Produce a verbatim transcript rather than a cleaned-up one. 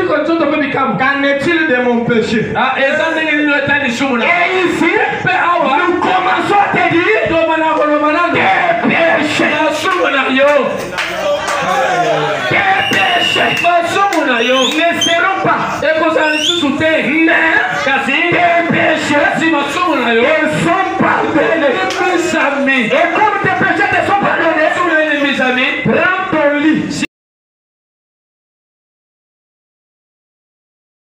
Qu'en est-il de mon péché? Et ici, nous commençons à te dire tes péchés. Tes péchés ne seront pas. Mais tes péchés